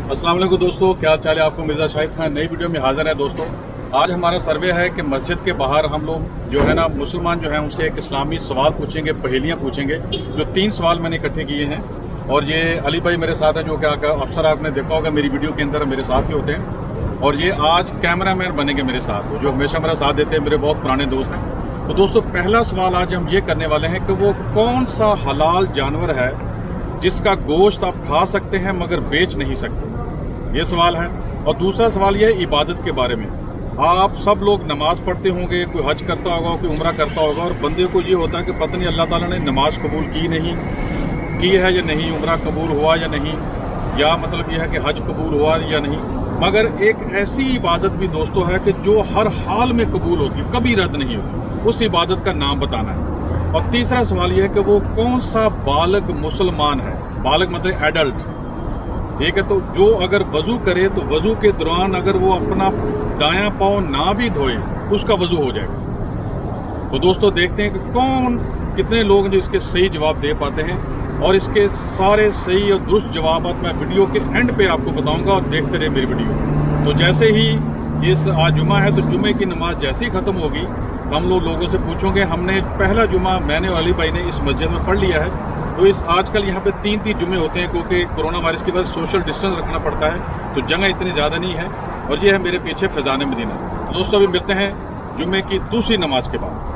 अस्सलाम वालेकुम दोस्तों, क्या चाल है आपको। मिर्जा शाहिद खान नई वीडियो में हाजिर है। दोस्तों आज हमारा सर्वे है कि मस्जिद के बाहर हम लोग जो है ना मुसलमान जो है उनसे एक इस्लामी सवाल पूछेंगे, पहेलियां पूछेंगे। जो 3 सवाल मैंने इकट्ठे किए हैं और ये अली भाई मेरे साथ है, जो कि अक्सर आपने देखा होगा मेरी वीडियो के अंदर मेरे साथ ही होते हैं। और ये आज कैमरामैन बनेंगे मेरे साथ, जो हमेशा मेरा साथ देते हैं, मेरे बहुत पुराने दोस्त हैं। तो दोस्तों पहला सवाल आज हम ये करने वाले हैं कि वो कौन सा हलाल जानवर है जिसका गोश्त आप खा सकते हैं मगर बेच नहीं सकते, ये सवाल है। और दूसरा सवाल ये है इबादत के बारे में। आप सब लोग नमाज पढ़ते होंगे, कोई हज करता होगा, कोई उम्रा करता होगा, और बंदे को ये होता है कि पता नहीं अल्लाह ताला ने नमाज कबूल की है या नहीं, उम्रा कबूल हुआ या नहीं, या मतलब यह है कि हज कबूल हुआ या नहीं। मगर एक ऐसी इबादत भी दोस्तों है कि जो हर हाल में कबूल होती है, कभी रद्द नहीं होती, उस इबादत का नाम बताना है। और तीसरा सवाल यह है कि वो कौन सा बालग मुसलमान है, बालग मतलब एडल्ट, ठीक है। तो जो अगर वजू करे तो वजू के दौरान अगर वो अपना दायां पांव ना भी धोए उसका वजू हो जाएगा। तो दोस्तों देखते हैं कि कितने लोग जो इसके सही जवाब दे पाते हैं। और इसके सारे सही और दुरुस्त जवाब मैं वीडियो के एंड पे आपको बताऊंगा, और देखते रहे मेरी वीडियो। तो जैसे ही इस आज जुमा है, तो जुमे की नमाज जैसे ही खत्म होगी हम लोगों से पूछोगे। हमने पहला जुमा मैंने और अली भाई ने इस मस्जिद में पढ़ लिया है। तो इस आजकल यहाँ पे 3 जुमे होते हैं, क्योंकि कोरोना वायरस की वजह से सोशल डिस्टेंस रखना पड़ता है, तो जगह इतनी ज़्यादा नहीं है। और ये है मेरे पीछे फैज़ान मदीना। तो दोस्तों अभी मिलते हैं जुमे की दूसरी नमाज के बाद।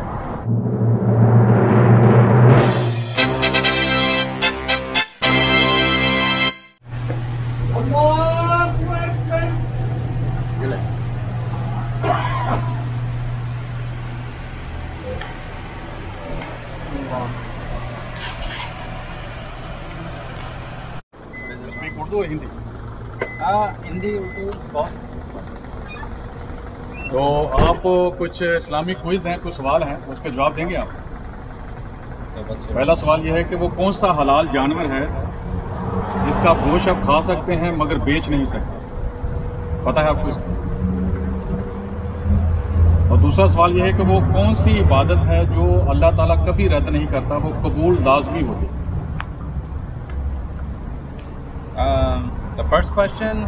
उर्दू हिंदी? हिंदी उर्दू बहुत। तो आप कुछ इस्लामिक क्विज हैं, कुछ सवाल हैं, उसके जवाब देंगे आप। पहला सवाल यह है कि वो कौन सा हलाल जानवर है जिसका गोश्त आप खा सकते हैं मगर बेच नहीं सकते, पता है आपको इसका? और दूसरा सवाल यह है कि वो कौन सी इबादत है जो अल्लाह ताला कभी रद्द नहीं करता, वो कबूल लाजमी होती है। The first question.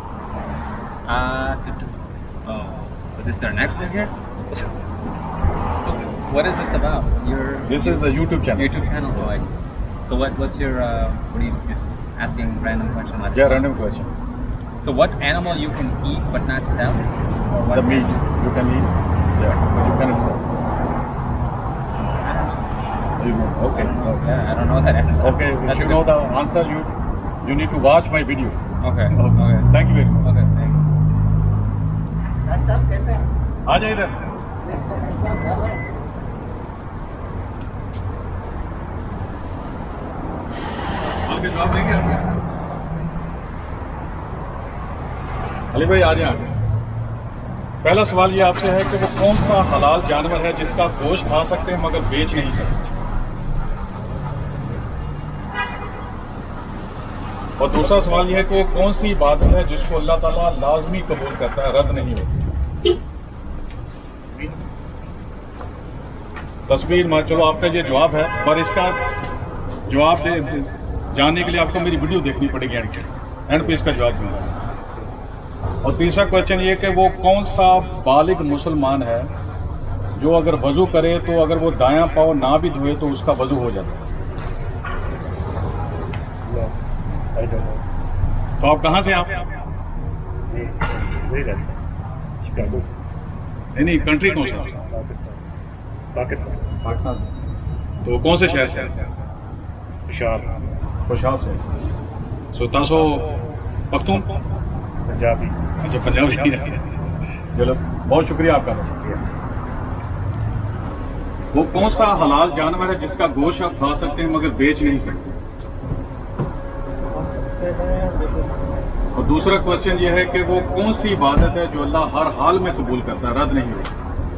Is there an actor here? So, what is this about? This is the YouTube channel. YouTube channel, oh, I see. So, what's your? What are you just asking random question like? Yeah, random question. So, what animal you can eat but not sell? Or what The meat you can eat, yeah, but you cannot sell. You know, okay. Yeah, I don't know that answer. Okay, if That's you know the answer, you need to watch my video. Okay. Okay. Thank you very much. Okay, thanks. सब कैसे हैं? आ जाइए इधर। आपके जवाब देंगे आप? अली भाई आ जाए। पहला सवाल ये आपसे है कि वो कौन सा हलाल जानवर है जिसका गोश्त खा सकते हैं मगर बेच नहीं सकते। और दूसरा सवाल यह है कि वो कौन सी इबादत है जिसको अल्लाह ताला लाजमी कबूल करता है, रद्द नहीं होती। तस्वीर में चलो आपका ये जवाब है, पर इसका जवाब जानने के लिए आपको मेरी वीडियो देखनी पड़ेगी एंड पे इसका जवाब दूंगा। और तीसरा क्वेश्चन ये कि वो कौन सा बालिग मुसलमान है जो अगर वजू करे तो अगर वो दायां पांव ना भी धोए तो उसका वजू हो जाता है। तो आप कहाँ से? आप नहीं, कंट्री कौन सा? पाकिस्तान से। तो कौन से शहर से? खुशाब से। सो तासो पख्तून पंजाबी? अच्छा, पंजाबी। चलो बहुत शुक्रिया आपका। वो कौन सा हलाल जानवर है जिसका गोश्त आप खा सकते हैं मगर बेच नहीं सकते? और दूसरा क्वेश्चन ये है कि वो कौन सी इबादत है जो अल्लाह हर हाल में कबूल करता है, रद्द नहीं होती।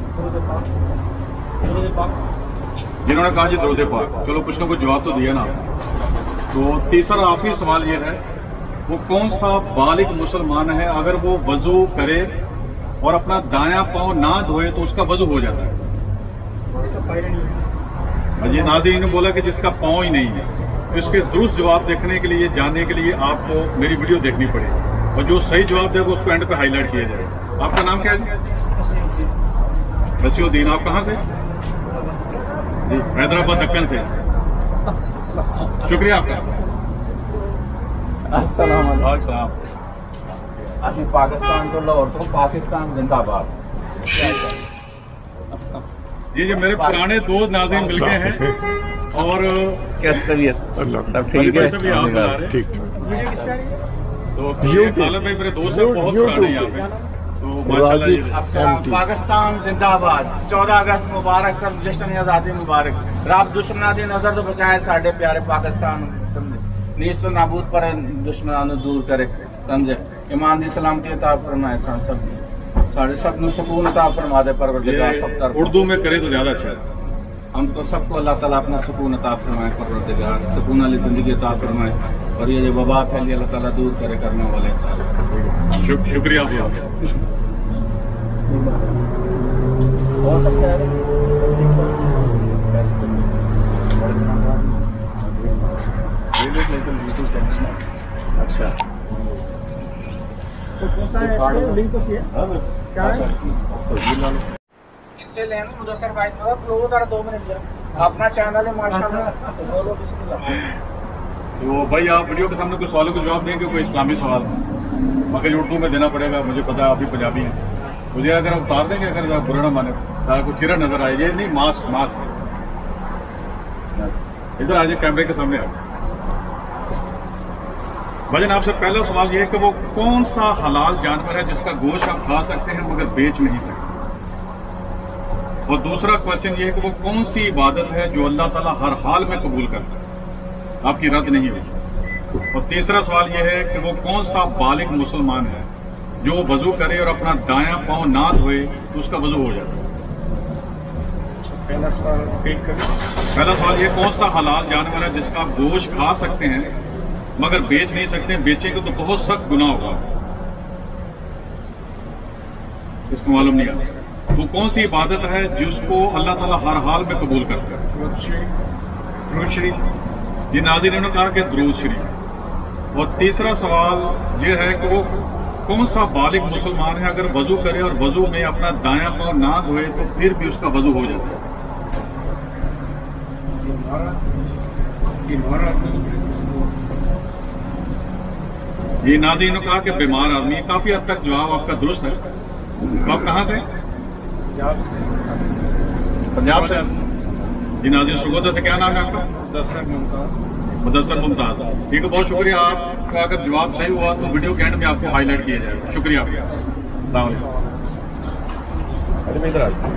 जिन्होंने कहा जी दरूद पाक, चलो कुछ ना कुछ जवाब तो दिया ना। तो तीसरा आखिरी सवाल ये है, वो कौन सा बालिग मुसलमान है अगर वो वजू करे और अपना दायां पांव ना धोए तो उसका वजू हो जाता है। ये नाज़रीन ने बोला कि जिसका पांव ही नहीं है। तो इसके दुरुस्त जवाब देखने के लिए, जानने के लिए आपको मेरी वीडियो देखनी पड़ेगी। اور جو صحیح جواب دے گا اس کو اینڈ پہ ہائی لائٹ کیا جائے. آپ کا نام کیا ہے؟ وسیع الدین. آپ کہاں سے؟ جی حیدرآباد دکن سے. شکریہ آپ کا. السلام علیکم. السلام. ابھی پاکستان تو لاہور تو پاکستان زندہ باد. جی میرے پرانے دو ناظرین مل گئے ہیں اور کیسی طبیعت؟ اللہ ٹھیک ہے. سب یہاں بلا رہے ہیں. ٹھیک. تو خالد بھائی میرے دوست ہیں بہت پرانے یہاں پہ. تو ماشاءاللہ یہ پاکستان زندہ آباد. 14 اگست مبارک سب جشن آزادی مبارک. رب دشمنوں کی نظر تو بچائے ساڈے پیارے پاکستان. نیست و نابود پر دشمنوں دور کرے. سمجھے ایمان دی سلامتی عطا فرمائے. ساڑھے سب نو سکون عطا فرما دے پروردگار سب طرف. اردو میں کرے تو زیادہ اچھا ہے. ہم کو سب کو اللہ تعالیٰ اپنا سکون عطا فرمائے پروردگار. سکون والی زندگی عطا فرمائے اور یہ جو وبا پھیلی اللہ تعالیٰ دور کرے کرنے والے سارے. شکریہ آپ کا. ہو سکتا ہے اچھا ان سے لینا مدثر بھائی لوگوں کا 2 منٹ اپنا چینل ہے ماشاءاللہ. تو بھائی آپ ویڈیو کے سامنے کوئی سوالوں کا جواب دیں گے. کوئی اسلامی سوال مگر اردو میں دینا پڑے گا. مجھے پتا ہے آپ بھی پنجابی ہیں. مجھے اگر آپ اتار دیں گے اگر آپ برا نہ مانے کوئی چہرہ نظر آئے. یہ نہیں ماسک ادھر آ جائے کیمرے کے سامنے آ جائے. بھجن آپ سے پہلا سوال یہ ہے کہ وہ کون سا حلال جانور ہے جس کا گوشت آپ کھا سکتے ہیں مگر بیچ نہیں سکتے. اور دوسرا کوشچن یہ ہے کہ وہ کون سی عبادت ہے جو اللہ تعالیٰ ہر حال میں قبول کرتا ہے آپ کی رد نہیں ہوگی. اور تیسرا سوال یہ ہے کہ وہ کون سا بالغ مسلمان ہے جو وضو کرے اور اپنا دایاں پاؤں نہ دھوئے تو اس کا وضو ہو جاتا ہے. پہلا سوال یہ کون سا حلال جانور ہے جس کا آپ گوشت کھا سکتے ہیں مگر بیچ نہیں سکتے. بیچیں گے تو بہت سخت گناہ ہوگا. اس کو معلوم نہیں آتا. وہ کون سی عبادت ہے جس کو اللہ تعالیٰ ہر حال میں قبول کرتا ہے. درود شریف. یہ ناظرین نے کہا کہ درود شریف. اور تیسرا سوال یہ ہے کہ وہ کون سا بالغ مسلمان ہے اگر وضو کرے اور وضو میں اپنا دایاں پاؤں نہ دھوئے تو پھر بھی اس کا وضو ہو جاتا ہے. یہ ناظرین نے کہا کہ بیمار آدمی. کافی حد تک جواب آپ کا درست ہے. آپ کہاں سے؟ پنجاب سے. یہ ناظرین سرگودا سے. کیا نام ہے آپ کا؟ مدثر ممتاز. ٹھیک ہے بہت شکریہ. آپ کا اگر جواب صحیح ہوا تو ویڈیو کے اینڈ میں آپ کو ہائی لائٹ کیا جائے گا. شکریہ آپ کا. السلام علیکم.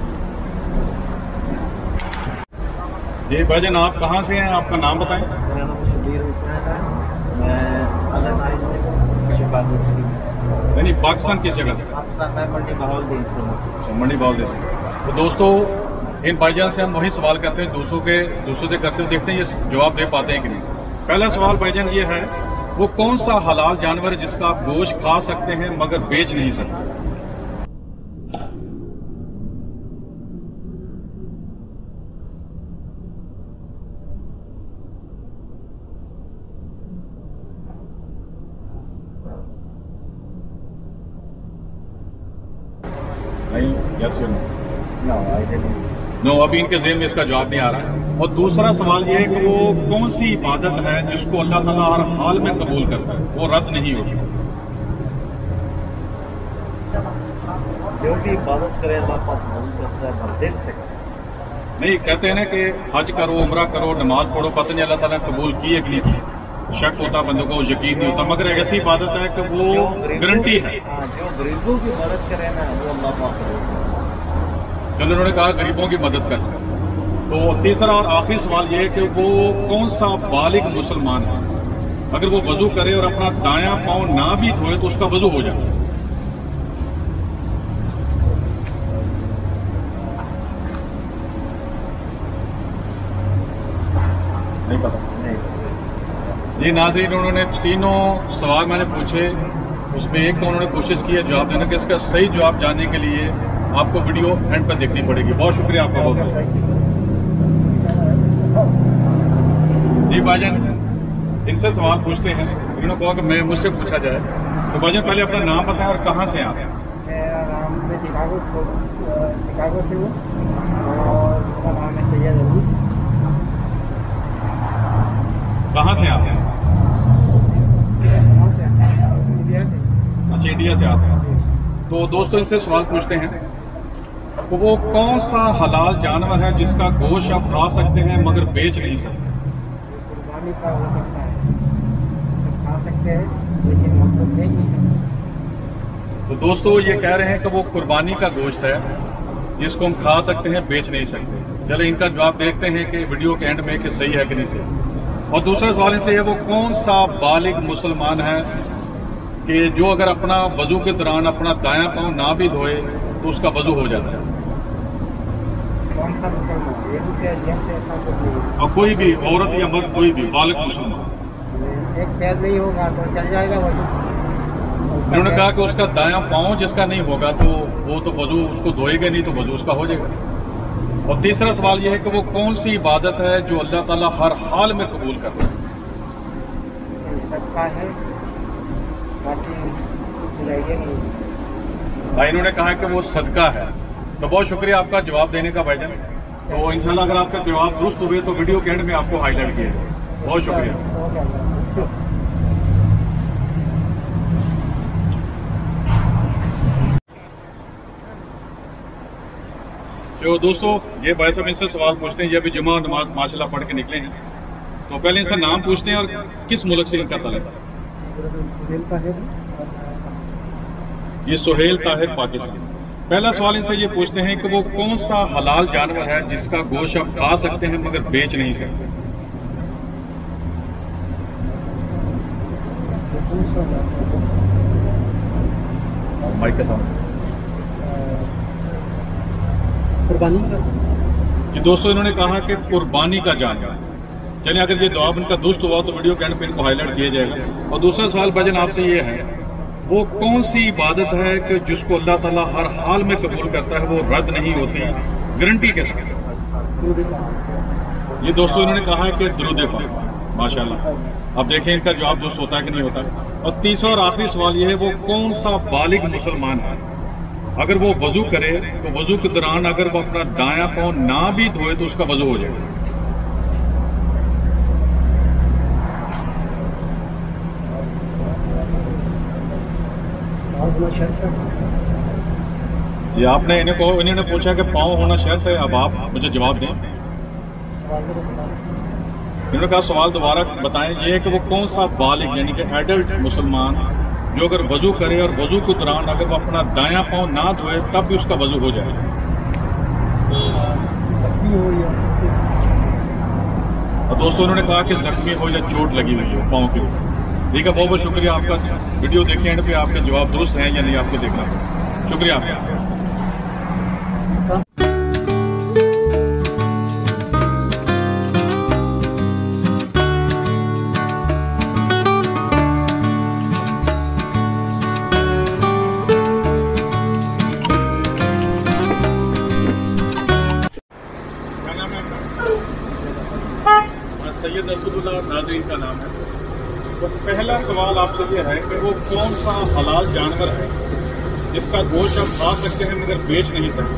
جی بھجن آپ کہاں سے ہیں؟ آپ کا نام بتائیں. نہیں پاکستان کس جگہ سے؟ منڈی باول سے. تو دوستو ان بھائی جان سے ہم وہی سوال کرتے ہیں دوسروں سے کرتے ہیں. دیکھتے ہیں یہ جواب دے پاتے ہیں کہ نہیں. پہلا سوال بھائی جان یہ ہے وہ کون سا حلال جانور ہے جس کا آپ گوشت کھا سکتے ہیں مگر بیچ نہیں سکتے. نو ابھی ان کے ذہن میں اس کا جواب نہیں آ رہا. اور دوسرا سوال یہ ہے کہ وہ کون سی عبادت ہے جس کو اللہ تعالیٰ ہر حال میں قبول کرتا ہے وہ رد نہیں ہوگی. جو بھی عبادت کرے اللہ پاک قبول کرتا ہے دل سے. نہیں کہتے ہیں نا کہ حج کرو عمرہ کرو نماز پڑھو پتہ نہیں اللہ تعالیٰ نے قبول کی ہے کہ نہیں کی. شک ہوتا بندوں کو یقین نہیں ہوتا. مگر ایک ایسی عبادت ہے کہ وہ گارنٹی ہے. جو غریبوں کی مدد کرے نا وہ اللہ پاک قبول کرتا ہے. چلو انہوں نے کہا غریبوں کی مدد کرنا. تو تیسرا اور آخری سوال یہ ہے کہ وہ کون سا بالغ مسلمان ہے اگر وہ وضو کرے اور اپنا دایاں پاؤں نہ بھی دھوئے تو اس کا وضو ہو جاتا ہے. نہیں پتا. جی ناظرین انہوں نے تینوں سوال میں نے پوچھے اس میں ایک تو انہوں نے کوشش کی ہے جواب دینے کہ اس کا صحیح جواب جاننے کے لیے آپ کو ویڈیو اینڈ پر دیکھنی پڑے گی. بہت شکریہ آپ کا بہت. جی بھائی جان ان سے سوال پوچھتے ہیں. انہوں نے کہا کہ مجھ سے پوچھا جائے तो भाईजान पहले अपना नाम बताएं और कहाँ से आप? मेरा नाम मैं शिकागो से हूँ और मेरा नाम है सैयद अली। कहाँ से आप? इंडिया से। अच्छा, इंडिया से आते हैं। तो दोस्तों इनसे सवाल पूछते हैं, तो वो कौन सा हलाल जानवर है जिसका गोश्त आप खा सकते हैं मगर बेच नहीं सकते? कुर्बानी का हो सकता है, खा सकते हैं लेकिन हम लोग बेच नहीं सकते। तो दोस्तों ये कह रहे हैं कि वो कुर्बानी का गोश्त है जिसको हम खा सकते हैं, बेच नहीं सकते। चले इनका जवाब देखते हैं कि वीडियो के एंड में कि सही है कि नहीं सही। और दूसरा सवाल इनसे है, वो कौन सा बालिग मुसलमान है कि जो अगर अपना वजू के दौरान अपना दायां पांव ना भी धोए तो उसका वजू हो जाता है? कौन सा मुसलमान? ये भी ऐसा कुछ नहीं। और कोई भी औरत या मर्द, कोई भी बालिग मुसलमान, एक पैर नहीं होगा तो चल जाएगा वजू। उन्होंने कहा कि उसका दायां पांव जिसका नहीं होगा तो वो तो वजू उसको धोएगा नहीं, तो वजू उसका हो जाएगा। और तीसरा सवाल यह है कि वो कौन सी इबादत है जो अल्लाह ताला हर हाल में कबूल करता है? सदका है, बाकी कुछ आइडिया नहीं। भाई इन्होंने कहा कि वो सदका है। तो बहुत शुक्रिया आपका जवाब देने का भाईजान। तो इंशाल्लाह अगर आपका जवाब दुरुस्त हुए तो वीडियो के एंड में आपको हाईलाइट किया जाए। बहुत शुक्रिया। तो दोस्तों ये भाई साहब इनसे सवाल पूछते हैं, ये अभी जुमा नमाज माशाल्लाह पढ़ के निकले हैं। तो पहले इनसे नाम पूछते हैं और किस मुल्क से इनका ताल्लुक है। ये सुहेल ताहिर, पाकिस्तान। पहला सवाल इनसे ये पूछते हैं कि वो कौन सा हलाल जानवर है जिसका गोश्त आप खा सकते हैं मगर बेच नहीं सकते? माइक के सामने। कुर्बानी का। ये दोस्तों इन्होंने कहा कि कुर्बानी का जानवर। चलिए अगर ये जवाब इनका दुरुस्त हुआ तो वीडियो के एंड पे इनको हाईलाइट किया जाएगा। और दूसरा सवाल भजन आपसे ये है, वो कौन सी इबादत है कि जिसको अल्लाह ताला हर हाल में कबूल करता है, वो रद्द नहीं होती, गारंटी के साथ? ये दोस्तों इन्होंने कहा है कि दुरूद पाक। माशाल्लाह। अब देखें इनका जवाब दुरुस्त होता है कि नहीं होता। और तीसरा और आखिरी सवाल ये है, वो कौन सा बालिग मुसलमान है अगर वो वजू करे तो वजू के दौरान अगर वो अपना दायां पांव ना भी धोए तो उसका वजू हो जाएगा? ये आपने इन्होंने पूछा कि पाँव होना शर्त है। अब आप मुझे जवाब दें। इन्होंने कहा सवाल दोबारा बताएं। ये है कि वो कौन सा बालिग यानी कि एडल्ट मुसलमान जो अगर वजू करे और वजू के दौरान अगर वो अपना दायां पाँव ना धोए तब भी उसका वजू हो जाए? और दोस्तों उन्होंने कहा कि जख्मी हो या चोट लगी हुई हो पाँव के ऊपर। ठीक है, बहुत बहुत शुक्रिया आपका। वीडियो देखे एंड पे आपके जवाब दुरुस्त हैं या नहीं आपको देखना पड़ेगा। शुक्रिया आपका। सैयद रसूलुल्लाह नाज़रीन का नाम है। तो पहला सवाल आपसे ये है कि वो कौन सा हलाल जानवर है जिसका गोश्त आप खा सकते हैं मगर बेच नहीं सकते?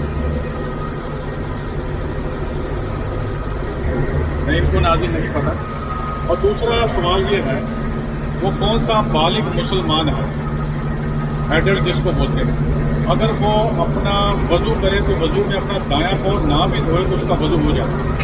नहीं, इनको नाज़रीन नहीं पता। और दूसरा सवाल ये है, वो कौन सा बालिग मुसलमान है, एडल्ट जिसको बोलते हैं, अगर वो अपना वजू करे तो वजू में अपना दायां पाँव ना भी धोए तो उसका वजू हो जाता है?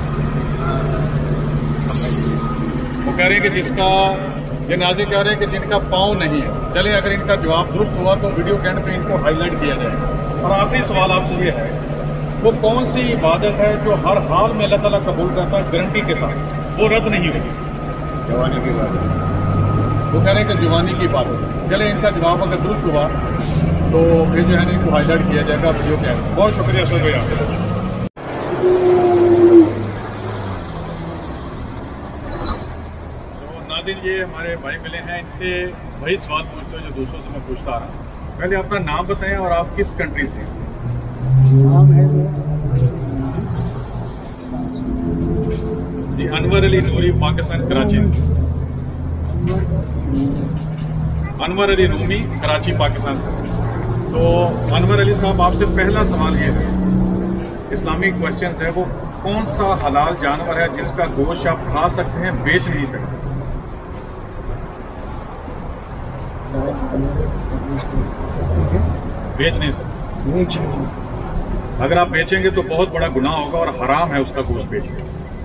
वो कह रहे हैं कि जिसका, ये नाज़रीन कह रहे हैं कि जिनका पाँव नहीं है। चले अगर इनका जवाब दुरुस्त हुआ तो वीडियो के एंड पे इनको हाईलाइट किया जाए। और आखिरी सवाल आपसे ये है, वो कौन सी इबादत है जो हर हाल में अल्लाह ताला कबूल करता है गारंटी के साथ, वो रद्द नहीं होगी? जवानी की इबादत। वो कह रहे हैं कि जवानी की इबादत। चले इनका जवाब अगर दुरुस्त हुआ तो फिर जो है इनको हाईलाइट किया जाएगा वीडियो के एंड। बहुत शुक्रिया सर भैया। ये हमारे भाई मिले हैं, इनसे वही सवाल पूछते हो जो दूसरों से मैं पूछता आ रहा हूँ। पहले अपना नाम बताएं और आप किस कंट्री से? नाम है जी अनवर अली नूरी, पाकिस्तान कराची। अनवर अली रूमी, कराची, पाकिस्तान से। तो अनवर अली साहब, आपसे पहला सवाल ये है, इस्लामिक क्वेश्चन है, वो कौन सा हलाल जानवर है जिसका गोश्त आप खा सकते हैं, बेच नहीं सकते? बेच नहीं सकते। अगर आप बेचेंगे तो बहुत बड़ा गुनाह होगा और हराम है उसका गोश्त बेचना।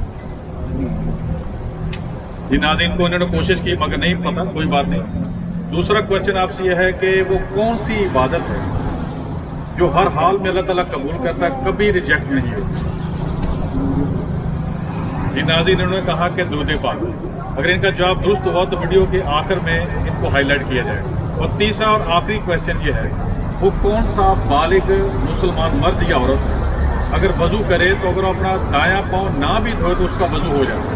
जी नाज़रीन को उन्होंने कोशिश की मगर नहीं पता, कोई बात नहीं। दूसरा क्वेश्चन आपसे यह है कि वो कौन सी इबादत है जो हर हाल में अल्लाह ताला कबूल करता है, कभी रिजेक्ट नहीं होती? जी नाज़रीन उन्होंने कहा कि दुरूद पाक। अगर इनका जवाब दुरुस्त हुआ तो वीडियो के आखिर में इनको हाईलाइट किया जाएगा। और तीसरा और आखिरी क्वेश्चन ये है, वो कौन सा बालिग मुसलमान मर्द या औरत अगर वजू करे तो अगर अपना दायां पांव ना भी धोए तो उसका वजू हो जाए?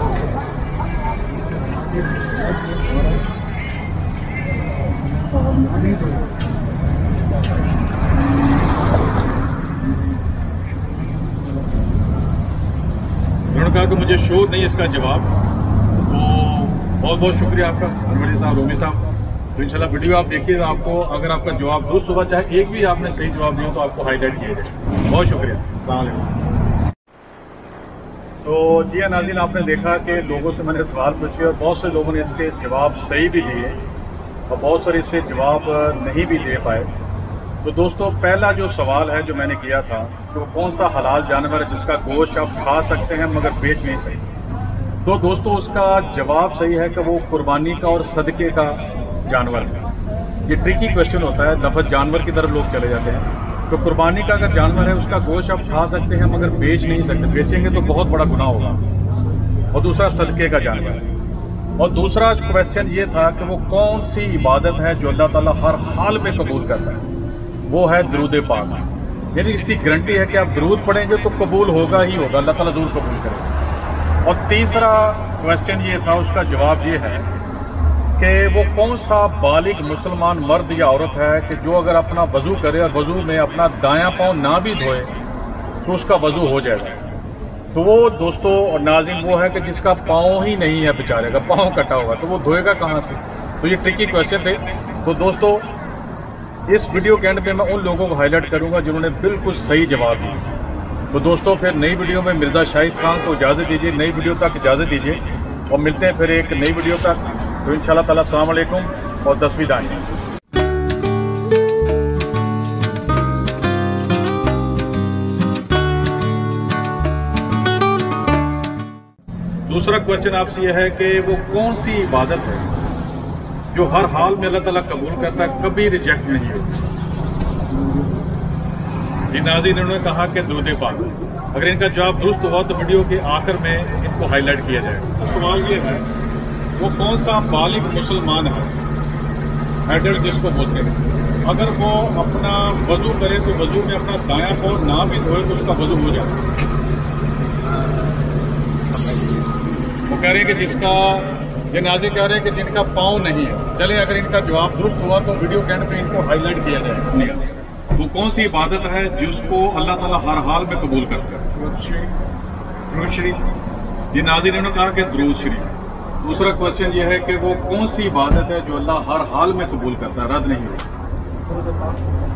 उन्होंने कहा कि मुझे शोर नहीं इसका जवाब। तो बहुत बहुत शुक्रिया आपका अनवर साहब, रूमी साहब। तो इंशाल्लाह वीडियो आप देखिए, आपको अगर आपका जवाब दुरुस्त हुआ, चाहे एक भी आपने सही जवाब दिया तो आपको हाईलाइट किया जाए। बहुत शुक्रिया। अस्सलाम वालेकुम। तो जी नाज़रीन, आपने देखा कि लोगों से मैंने सवाल पूछे और बहुत से लोगों ने इसके जवाब सही भी दिए और बहुत सारे इससे जवाब नहीं भी दे पाए। तो दोस्तों, पहला जो सवाल है जो मैंने किया था कि वो कौन सा हलाल जानवर है जिसका गोश्त आप खा सकते हैं मगर बेच नहीं सकते, तो दोस्तों उसका जवाब सही है कि वो कुर्बानी का और सदके का जानवर है। ये ट्रिकी क्वेश्चन होता है, लफ्ज़ जानवर की तरफ लोग चले जाते हैं। तो कुर्बानी का अगर जानवर है उसका गोश्त आप खा सकते हैं मगर बेच नहीं सकते, बेचेंगे तो बहुत बड़ा गुनाह होगा। और दूसरा सदके का जानवर है। और दूसरा क्वेश्चन ये था कि वो कौन सी इबादत है जो अल्लाह ताला हर हाल में कबूल करता है, वो है दरूद पाक। यानी इसकी गारंटी है कि आप दरूद पढ़ेंगे तो कबूल होगा ही होगा, अल्लाह ताला जरूर कबूल करेगा। और तीसरा क्वेश्चन ये था, उसका जवाब ये है कि वो कौन सा बालिग मुसलमान मर्द या औरत है कि जो अगर अपना वजू करे और वजू में अपना दायां पांव ना भी धोए तो उसका वजू हो जाएगा। तो वो दोस्तों और नाज़रीन वो है कि जिसका पाँव ही नहीं है, बेचारे का पाँव कटा हुआ, तो वो धोएगा कहाँ से? तो ये ट्रिकी क्वेश्चन थे। तो दोस्तों, इस वीडियो के एंड पे मैं उन लोगों को हाईलाइट करूंगा जिन्होंने बिल्कुल सही जवाब दिया। तो दोस्तों, फिर नई वीडियो में मिर्ज़ा शाहिद खान को इजाज़त दीजिए, नई वीडियो तक इजाज़त दीजिए और मिलते हैं फिर एक नई वीडियो तक। तो इंशाल्लाह ताला अस्सलाम वालेकुम और 10वीं दानी। दूसरा क्वेश्चन आपसे यह है कि वो कौन सी इबादत है जो हर हाल में अल्लाह ताला कबूल करता है, कभी रिजेक्ट नहीं होती? जी नाज़रीन उन्होंने कहा कि दुरूद पाक। अगर इनका जवाब दुरुस्त हुआ तो वीडियो के आखिर में इनको हाईलाइट किया जाएगा। सवाल ये है, वो कौन सा बालिग मुसलमान है, एडल्ट जिसको बोलते हैं, अगर वो अपना वजू करे तो वजू में अपना दायां पाँव ना भी धोए तो उसका वजू हो जाए? वो कह रहे हैं कि जिसका, ये नाज़रीन कह रहे हैं कि जिनका पाँव नहीं है। चले, अगर इनका जवाब दुरुस्त हुआ तो वीडियो के एंड पे इनको हाईलाइट किया जाए। वो कौन सी इबादत है जिसको अल्लाह ताला हर हाल में कबूल करता है? दुरूद शरीफ। ये नाज़रीन ने कहा कि दुरूद शरीफ। दूसरा क्वेश्चन ये है कि वो कौन सी इबादत है जो अल्लाह हर हाल में कबूल करता है, रद्द नहीं होती?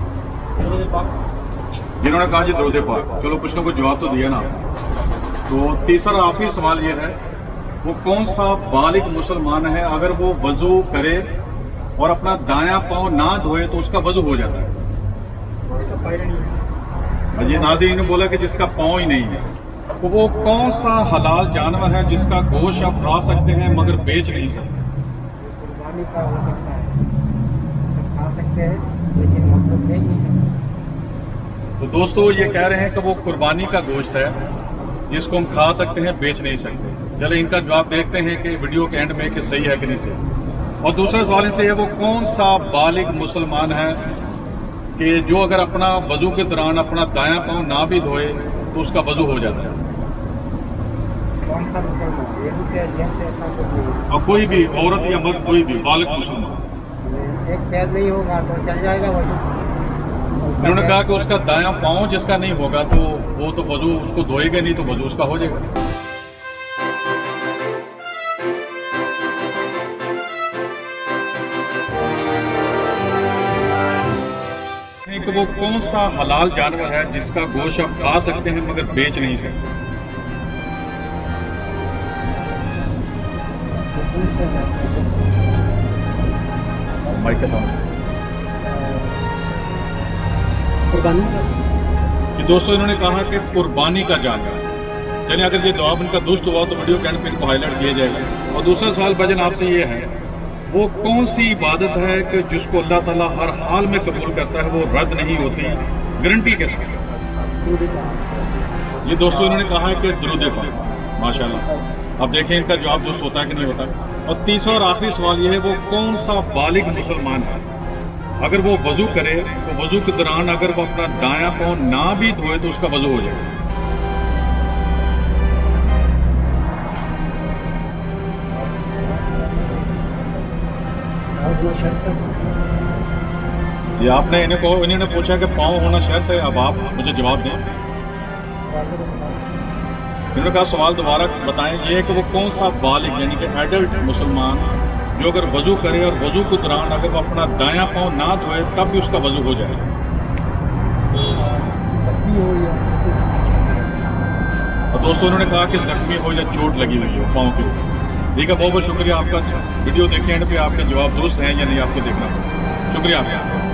जिन्होंने कहा जी दुरूद पाक। चलो कुछ ना कुछ जवाब तो दिया ना। तो तीसरा आखिरी सवाल ये है, वो कौन सा बालिग मुसलमान है अगर वो वजू करे और अपना दायां पाँव ना धोए तो उसका वजू हो जाता है? ये नाज़रीन ने बोला कि जिसका पाँव ही नहीं है। तो वो कौन सा हलाल जानवर है जिसका गोश्त आप खा सकते हैं मगर बेच नहीं सकते? कुर्बानी का हो सकता है, तो खा सकते हैं लेकिन मतलब बेच नहीं सकते। तो दोस्तों, ये कह रहे हैं कि वो कुर्बानी का गोश्त है जिसको हम खा सकते हैं, बेच नहीं सकते। चले, इनका जवाब देखते हैं कि वीडियो के एंड में कि सही है कि नहीं सही। और दूसरा सवाल से है, वो कौन सा बालिग मुसलमान है कि जो अगर अपना वजू के दौरान अपना दायां पाँव ना भी धोए तो उसका वजू हो जाता है? कौन सा मुसलमान, ये भी क्या जेंट्स ऐसा कुछ नहीं, और कोई भी औरत या मर्द, कोई भी बालिग मुसलमान। एक पैर नहीं होगा तो चल जाएगा वजू। उन्होंने कहा कि उसका दायां पाँव जिसका नहीं होगा तो वो तो वजू उसको धोएगा नहीं, तो वजू उसका हो जाएगा। कि वो कौन सा हलाल जानवर है जिसका गोश्त आप खा सकते हैं मगर बेच नहीं सकते। माइक के सामने। कुर्बानी कि दोस्तों इन्होंने कहा कि कुर्बानी का जानवर। चलिए अगर ये जवाब इनका दुरुस्त हुआ तो वीडियो के एंड पे इनको हाईलाइट किया जाएगा। और दूसरा सवाल भजन आपसे ये है, वो कौन सी इबादत है कि जिसको अल्लाह ताला हर हाल में कबूल करता है, वो रद्द नहीं होती, गारंटी के साथ? ये दोस्तों इन्होंने कहा है कि दुरूद पाक। माशाल्लाह। अब देखें इनका जवाब दुरुस्त होता है कि नहीं होता। और तीसरा और आखिरी सवाल ये है, वो कौन सा बालिग मुसलमान है अगर वो वजू करे तो वजू के दौरान अगर वो अपना दायां पाँव ना भी धोए तो उसका वजू हो जाए। ये आपने इन्होंने पूछा कि पाँव होना शर्त है। अब आप मुझे जवाब दें। इन्होंने कहा सवाल दोबारा बताएं। ये है कि वो कौन सा बालिग यानी कि एडल्ट मुसलमान जो अगर वजू करे और वजू के दौरान अगर वो अपना दायां पाँव ना धोए तब भी उसका वजू हो जाए। और दोस्तों उन्होंने कहा कि जख्मी हो या चोट लगी हुई हो पाँव के ऊपर। ठीक है, बहुत बहुत शुक्रिया आपका। वीडियो देखें एंड पे आपके जवाब दुरुस्त हैं या नहीं आपको देखना पड़ेगा। शुक्रिया आपका।